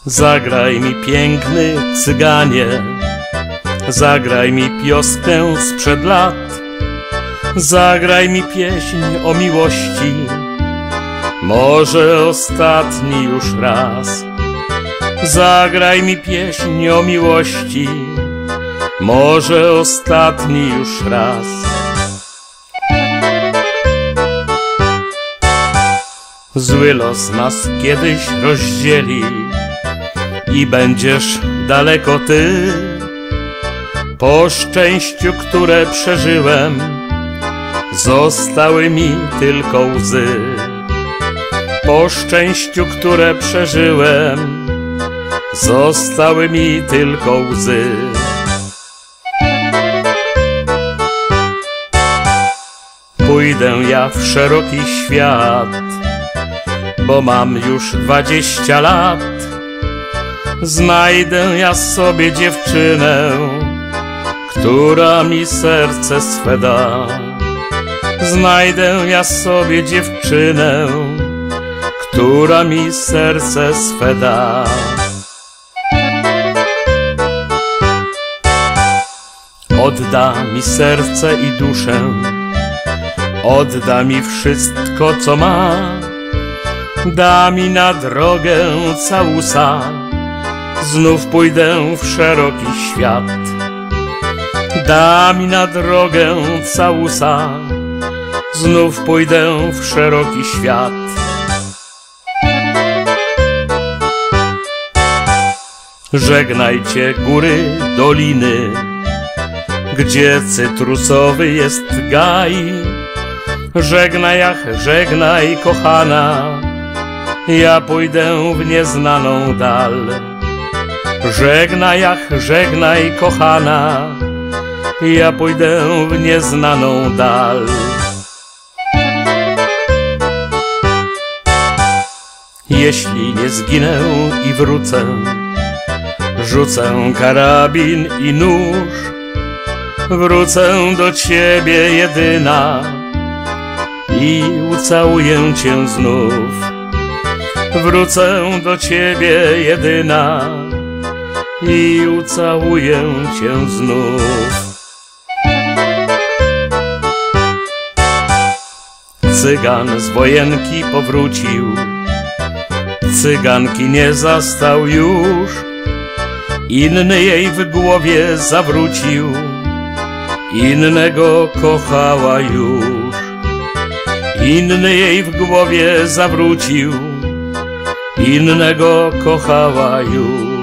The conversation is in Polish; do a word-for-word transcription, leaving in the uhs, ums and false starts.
Zagraj mi piękny cyganie, zagraj mi pioskę sprzed lat, zagraj mi pieśń o miłości, może ostatni już raz. Zagraj mi pieśń o miłości, może ostatni już raz. Zły los nas kiedyś rozdzieli i będziesz daleko ty. Po szczęściu, które przeżyłem, zostały mi tylko łzy. Po szczęściu, które przeżyłem, zostały mi tylko łzy. Pójdę ja w szeroki świat, bo mam już dwadzieścia lat. Znajdę ja sobie dziewczynę, która mi serce swe da. Znajdę ja sobie dziewczynę, która mi serce swe da. Odda mi serce i duszę, odda mi wszystko, co ma. Da mi na drogę całusa, znów pójdę w szeroki świat. Da mi na drogę całusa, znów pójdę w szeroki świat. Żegnajcie góry, doliny, gdzie cytrusowy jest gaj. Żegnaj, ach, żegnaj, kochana, ja pójdę w nieznaną dal. Żegnaj, ach, żegnaj, kochana, ja pójdę w nieznaną dal. Jeśli nie zginę i wrócę, rzucę karabin i nóż. Wrócę do ciebie jedyna i ucałuję cię znów. Wrócę do ciebie jedyna i ucałuję cię znów. Cygan z wojenki powrócił, cyganki nie zastał już. Inny jej w głowie zawrócił, innego kochała już. Inny jej w głowie zawrócił, innego kochała już.